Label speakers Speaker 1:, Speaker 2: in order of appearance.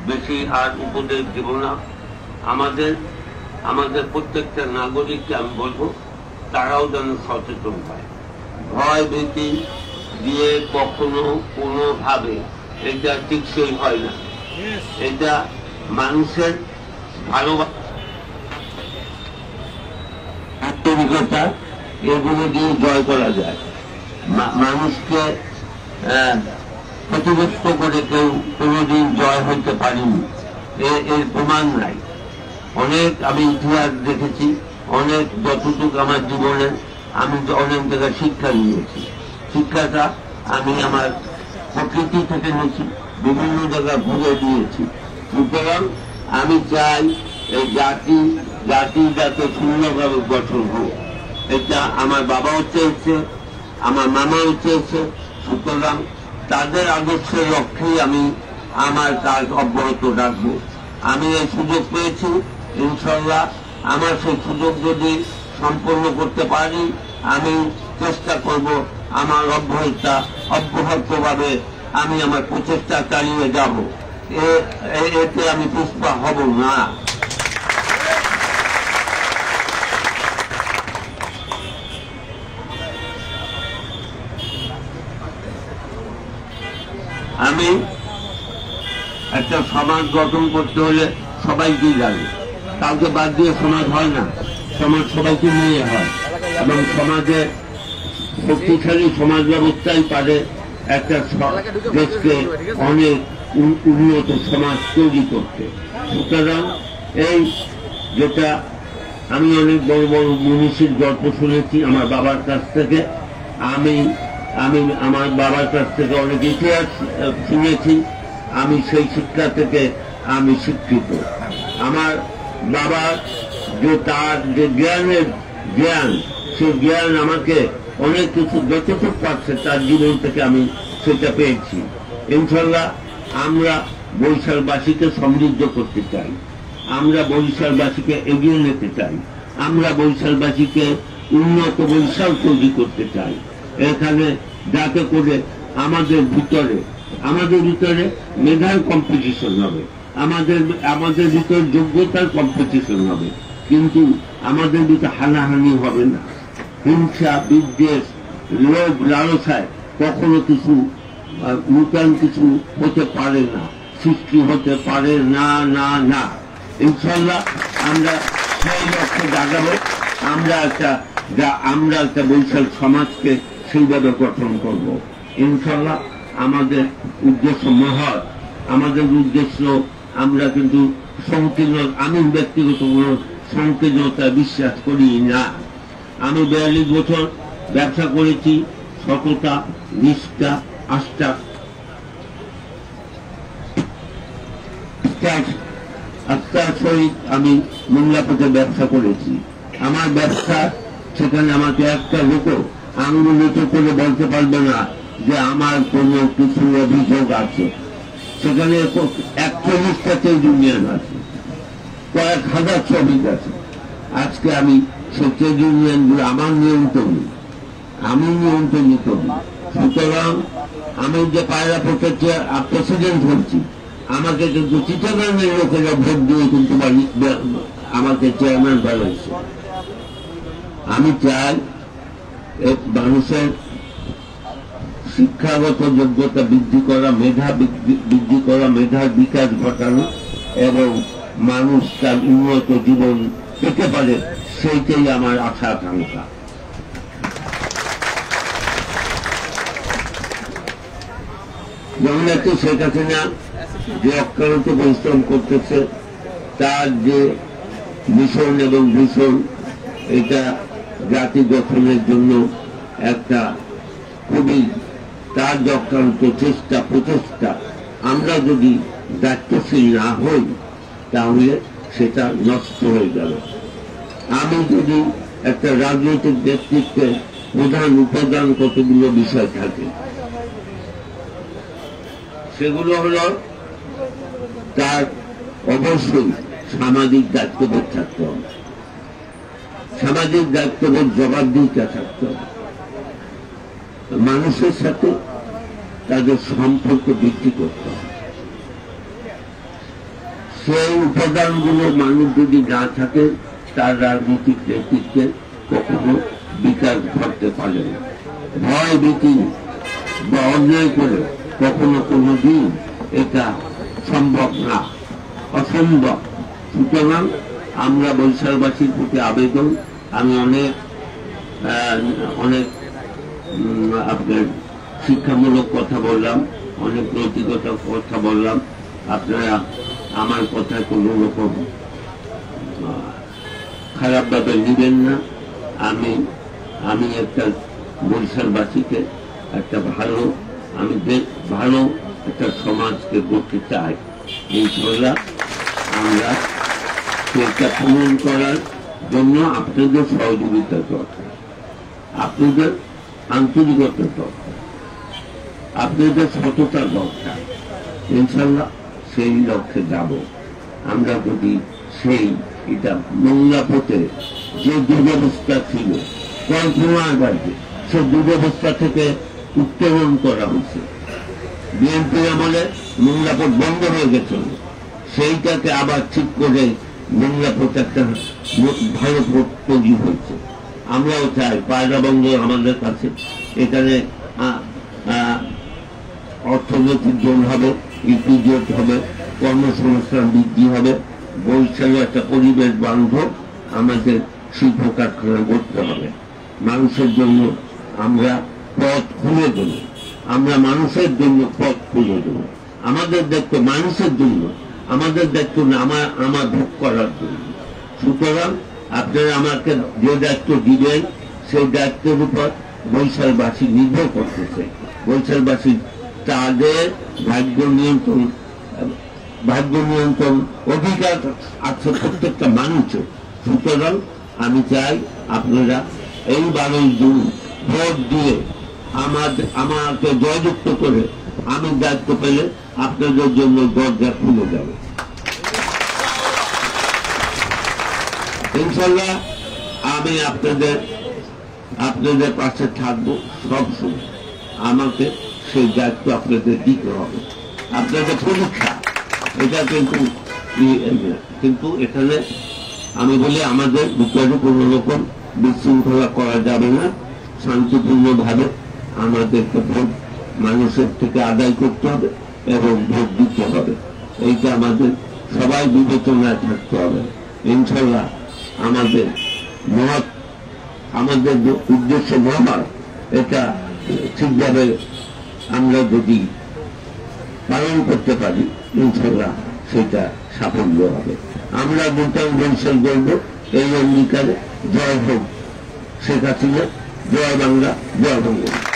Speaker 1: বেশি আর উপদেশ দেব না। আমাদের প্রত্যেকটা নাগরিককে আমি বলবো তারাও যেন সচেতন হয়। ভয় ভীতি দিয়ে কখনো কোনোভাবে এটা টিকসই হয় না। এটা মানুষের ভালোবাসা, আন্তরিকতা, এগুলো দিয়ে জয় করা যায়। মানুষকে প্রতিরোধ করে কেউ কোনোদিন জয় হইতে পারেনি, এর প্রমাণ নাই। অনেক আমি ইতিহাস দেখেছি, অনেক যতটুকু আমার জীবনে আমি অনেক জায়গায় শিক্ষা নিয়েছি। শিক্ষাটা আমি আমার প্রকৃতি থেকে নিয়েছি, বিভিন্ন জায়গায় ঘুরে দিয়েছি। সুতরাং আমি চাই এই জাতি যাতে সুন্দরভাবে গঠন হোক, এটা আমার বাবাও চেয়েছে, আমার মামাও চেয়েছে। সুতরাং তাদের আদর্শের লক্ষ্যেই আমি আমার কাজ অব্যাহত রাখবো। আমি এই সুযোগ পেয়েছি, ইনশাল্লাহ আমার সেই সুযোগ যদি সম্পন্ন করতে পারি, আমি চেষ্টা করব আমার অব্যাহতভাবে আমি আমার প্রচেষ্টা চালিয়ে যাব। এতে আমি পিছপা হব না। আমি একটা সমাজ গঠন করতে হলে সবাইকেই লাগে, কাউকে বাদ দিয়ে সমাজ হয় না। সমাজ সবাইকে নিয়ে হয় এবং সমাজে শক্তিশালী সমাজ ব্যবস্থাই পারে একটা দেশকে অনেক উন্নত সমাজ তৈরি করতে। সুতরাং এই যেটা আমি অনেক বড় বড় মনীষীর গল্প শুনেছি আমার বাবার কাছ থেকে, আমি আমার বাবার কাছ থেকে অনেক ইতিহাস শুনেছি। আমি সেই শিক্ষা থেকে আমি শিক্ষিত। আমার বাবার তার যে জ্ঞান, সেই জ্ঞান আমাকে অনেক কিছু যতটুকু পাচ্ছে তার জীবন থেকে আমি সেটা পেয়েছি। ইনশাল্লাহ আমরা বরিশালবাসীকে সমৃদ্ধ করতে চাই, আমরা বরিশালবাসীকে এগিয়ে নিতে চাই, আমরা বরিশালবাসীকে উন্নত বরিশাল তৈরি করতে চাই। এখানে যাতে করে আমাদের ভিতরে মেধার কম্পিটিশন হবে, আমাদের ভিতরে যোগ্যতার কম্পিটিশন হবে, কিন্তু আমাদের ভিতরে হানাহানি হবে না। হিংসা, বিদ্বেষ, লোভ, লালসায় কখনো কিছু নূতন কিছু হতে পারে না, সৃষ্টি হতে পারে না না না। ইনশাল্লাহ আমরা সেই লক্ষ্যে জাগাবো। আমরা একটা বরিশাল সমাজকে সেইভাবে গঠন করব। ইনশাল্লাহ আমাদের উদ্দেশ্য মহৎ, আমাদের উদ্দেশ্য আমরা কিন্তু সংকীর্ণ, আমি ব্যক্তিগত কোনো সংকীর্ণতা বিশ্বাস করি না। আমি 42 বছর ব্যবসা করেছি, সততা, নিষ্ঠা, আস্থার সহিত আমি মোংলাপথে ব্যবসা করেছি। আমার ব্যবসা, সেখানে আমাকে একটা লোক আঙুলিত করে বলতে পারবে না যে আমার কোনো কিছু অভিযোগ আছে। সেখানে 41টা ট্রেড ইউনিয়ন আছে, কয়েক হাজার শ্রমিক আছে। আজকে আমি সেই ট্রেড ইউনিয়নগুলো আমার নিয়ন্ত্রণে, আমি নিয়ন্ত্রণই করি। সুতরাং আমি যে পায়রা পথে প্রেসিডেন্ট হচ্ছি, আমাকে কিন্তু চিটাগাংয়ের লোকেরা ভোট দিয়ে কিন্তু আমাকে চেয়ারম্যান বানাইছে। আমি চাই মানুষের শিক্ষাগত যোগ্যতা বৃদ্ধি করা, মেধা বৃদ্ধি করা, মেধার বিকাশ ঘটানো এবং মানুষ তার উন্নত জীবন পেতে পারে, সেইটাই আমার আশা আকাঙ্ক্ষা। যেমন একটু শেখ হাসিনা যে অক্লান্ত পরিশ্রম করতেছে, তার যে মিশন এবং ভীষণ, এটা জাতি গঠনের জন্য একটা খুবই তার অক্লান্ত প্রচেষ্টা, আমরা যদি দায়িত্বশীল না হই তাহলে সেটা নষ্ট হয়ে গেল। আমি যদি একটা রাজনৈতিক ব্যক্তিত্বের প্রধান উপাদান কতগুলো বিষয় থাকে, সেগুলো হল তার অবশ্যই সামাজিক দায়িত্ববোধ থাকতে হবে, সামাজিক দায়িত্ববোধ, জবাবদিহিতা থাকতে হবে, মানুষের সাথে তাদের সম্পর্ক বৃদ্ধি করতে হবে, সেই উপাদানগুলো মানুষ যদি না থাকে তার রাজনৈতিক নেতৃত্বে কখনো বিকাশ ঘটতে পারে না। ভয় ভীতি বা অন্যায় করে কখনো কোনো দিন এটা সম্ভব না, অসম্ভব। সুতরাং আমরা বরিশালবাসীর প্রতি আবেদন, আমি অনেক আপনার শিক্ষামূলক কথা বললাম, অনেক নৈতিকতা কথা বললাম, আপনারা আমার কথা কোনো রকম খারাপভাবে নেবেন না। আমি একটা বরিশালবাসীকে একটা ভালো একটা সমাজকে গড়তে চাই। ইনশাআল্লাহ আমরা সেটা পূরণ করার জন্য আপনাদের সহযোগিতা দরকার, আপনাদের আন্তরিকতা দরকার, আপনাদের সততা দরকার। ইনশাআল্লাহ সেই লক্ষ্যে যাব। আমরা যদি এটা নোংরা পথে যে দুরবস্থা ছিল কল্পনার বাইরে, সে দুরবস্থা থেকে উত্তোলন করা হয়েছে। বিএনপি আমলে নোংরা পথ বন্ধ হয়ে গেছিল, সেইটাকে আবার ঠিক করে নোংরা পথ একটা ভালো পথ তৈরি হয়েছে। আমরাও চাই পায়রা বন্ধ আমাদের কাছে, এখানে অর্থনৈতিক জোন হবে, ইপিজেট হবে, কর্মসংস্থান বৃদ্ধি হবে, বরিশালে একটা পরিবেশ বান্ধব আমাদের শিল্প কারখানা করতে হবে। মানুষের জন্য আমরা পথ খুলে দেব, আমরা মানুষের জন্য পথ খুলে দেব। আমাদের দায়িত্ব মানুষের জন্য, আমাদের দায়িত্ব না আমার ভোগ করার জন্য। সুতরাং আপনারা আমাকে যে দায়িত্ব দিবেন সেই দায়িত্বের উপর বরিশালবাসী নির্ভর করতেছে। বরিশালবাসী তাদের ভাগ্য নিয়ন্ত্রণ অধিকার আছে প্রত্যেকটা মানুষের। সুতরাং আমি চাই আপনারা এই 12 জুন ভোট দিয়ে আমাকে জয়যুক্ত করে আমি দায়িত্ব পেলে আপনাদের জন্য দরজা খুলে যাবে। ইনশাআল্লাহ আমি আপনাদের পাশে থাকবো সবসময়। আমাকে সেই দায়িত্ব আপনাদের দিতে হবে। আপনাদের পরীক্ষা এটা কিন্তু এখানে আমি বলি আমাদের ভিতরে কোন রকম বিশৃঙ্খলা করা যাবে না। শান্তিপূর্ণভাবে আমাদেরকে ভোট মানুষের থেকে আদায় করতে হবে এবং ভোট দিতে হবে। এইটা আমাদের সবাই বিবেচনায় থাকতে হবে। ইনশাআল্লাহ আমাদের যে উদ্দেশ্য মহামার, এটা ঠিকভাবে আমরা যদি পালন করতে পারি ইনশাআল্লাহ সেটা সাফল্য হবে। আমরা নূতন বরিশাল গড়ব এই অঙ্গীকারে। জয় হোক শেখ হাসিনা, জয় বাংলা, জয় বঙ্গবন্ধু।